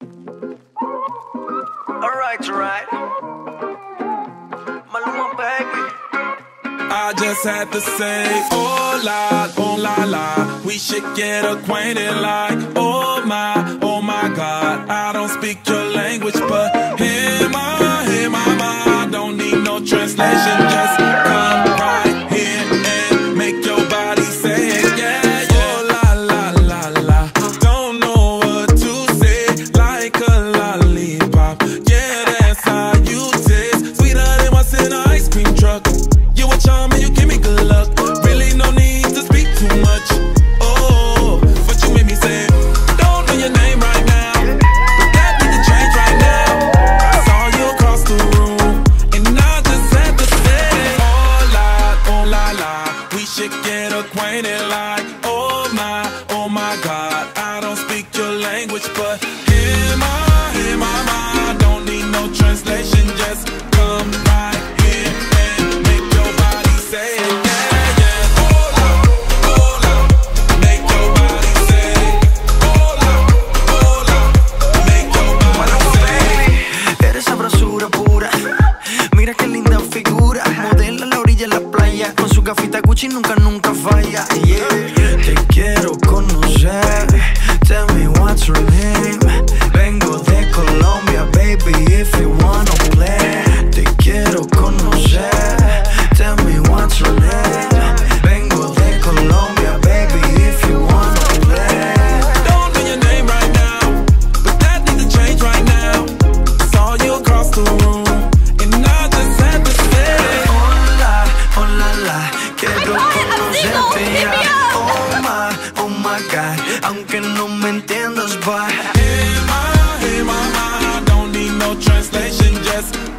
Alright, alright. Maluma, baby. I just had to say, oh la la, we should get acquainted like, oh my God. I don't speak your language, but hey mama, don't need no translation, just come right here and make your body say it, yeah, yeah. Oh la, don't know what to say, like a lollipop, yeah, that's how you taste, sweeter than what's in an ice cream truck. You a charm and you give me good luck. Really no need to speak too much. Oh, but you made me say, don't know your name right now, but that need to change right now. I saw you across the room, and I just had to say, oh la, we should get acquainted like, oh my God. I don't speak your language, but hey mama, don't need no translation, just come right here and make your body say it, yeah, yeah. Hola, make your body say it. Hola, make your body say it. Eres sabrosura pura. Mira qué linda figura. Modela a la orilla de la playa. Con su gafita Gucci nunca falla. Yeah. Te quiero conocer. Tell me what's your name. Vengo de Colombia, baby, if you wanna play. Te quiero conocer. Tell me what's your name. Vengo de Colombia, baby, if you wanna play. Don't know your name right now, but that needs to change right now. Saw you across the room, and I just had to say, hola, quiero conocerte ya. Oh my God, aunque no me entiendas, bye. hey mama, don't need no translation, just